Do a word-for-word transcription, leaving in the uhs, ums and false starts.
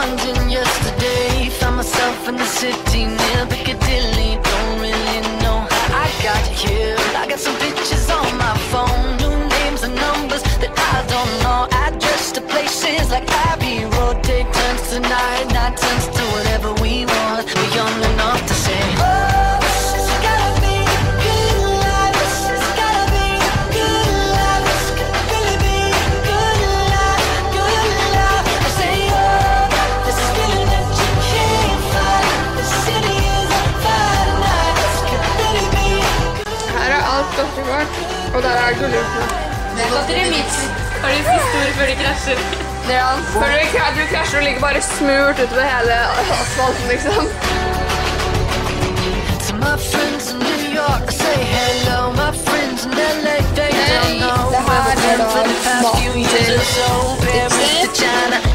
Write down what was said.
London yesterday. Found myself in the city near Piccadilly. Don't really know how I got here. I got some pictures on my phone, new names and numbers that I don't know. Address to places like Abbey Road. Take turns tonight, night turns to whatever we want. We're young enough to say, oh, this has gotta be a good life. This has gotta be a good life. This could really be a good life, good life. I say, oh, this is feeling that you can't fight. The city is on fire tonight. This could really be a good life. Her er alt godt i vårt, og der er gullrutene. Det er godteri mitt. Har du siste ord før du krasjer? Ja, før du, du krasjer og ligger bare smurt utover hele asfalten, liksom. To my friends in New York, I say hello. My friends in L A, they don't know. Det her er da mat til China.